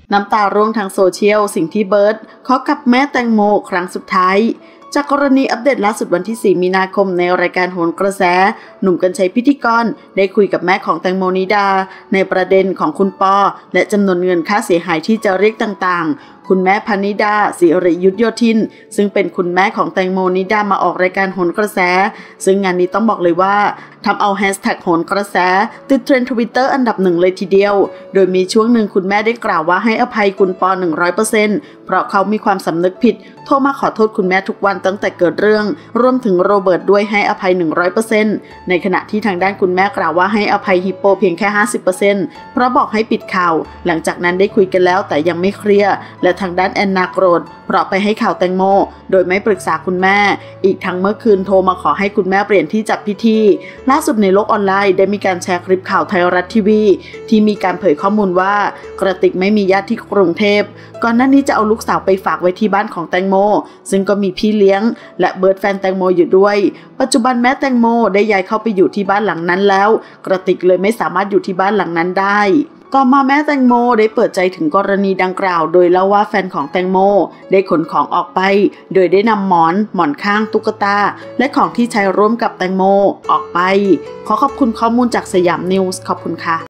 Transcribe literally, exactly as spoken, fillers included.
น้ำตาร่วงทางโซเชียลสิ่งที่เบิร์ดขอกับแม่แตงโมครั้งสุดท้ายจากกรณีอัปเดตล่าสุดวันที่สี่มีนาคมในรายการโหนกระแสหนุ่มกรรชัยพิธีกรได้คุยกับแม่ของแตงโมนิดาในประเด็นของคุณปอและจำนวนเงินค่าเสียหายที่จะเรียกต่างๆคุณแม่พนิดาศิริยุทธโยธินซึ่งเป็นคุณแม่ของแตงโมนิดามาออกรายการโหนกระแสซึ่งงานนี้ต้องบอกเลยว่าทำเอาแฮชแท็กโหนกระแสติดเทรนด์ทวิตเตอร์อันดับหนึ่งเลยทีเดียวโดยมีช่วงหนึ่งคุณแม่ได้กล่าวว่าให้อภัยคุณปอ หนึ่งร้อยเปอร์เซ็นต์ เพราะเขามีความสำนึกผิดโทรมาขอโทษคุณแม่ทุกวันตั้งแต่เกิดเรื่องรวมถึงโรเบิร์ตด้วยให้อภัย หนึ่งร้อยเปอร์เซ็นต์ ในขณะที่ทางด้านคุณแม่กล่าวว่าให้อภัยฮิปโปเพียงแค่ ห้าสิบเปอร์เซ็นต์ เพราะบอกให้ปิดข่าวหลังจากนั้นได้คุยกันแล้วแต่ยังไม่เคลียร์และทางด้านแอนนาโกรธเพราะไปให้ข่าวแตงโมโดยไม่ปรึกษาคุณแม่อีกทั้งเมื่อคืนโทรมาขอให้คุณแม่เปลี่ยนที่จัดพิธีล่าสุดในโลกออนไลน์ได้มีการแชร์คลิปข่าวไทยรัฐทีวีที่มีการเผยข้อมูลว่ากระติกไม่มีญาติที่กรุงเทพก่อนหน้านี้จะเอาลูกสาวไปฝากไว้ที่บ้านของแตงโมซึ่งก็มีพี่เลี้ยงและเบิร์ดแฟนแตงโมอยู่ด้วยปัจจุบันแม้แตงโมได้ย้ายเข้าไปอยู่ที่บ้านหลังนั้นแล้วกระติกเลยไม่สามารถอยู่ที่บ้านหลังนั้นได้ต่อมาแม่แตงโมได้เปิดใจถึงกรณีดังกล่าวโดยเล่าว่าแฟนของแตงโมได้ขนของออกไปโดยได้นำหมอนหมอนข้างตุ๊กตาและของที่ใช้ร่วมกับแตงโมออกไปขอขอบคุณข้อมูลจากสยามนิวส์ขอบคุณค่ะ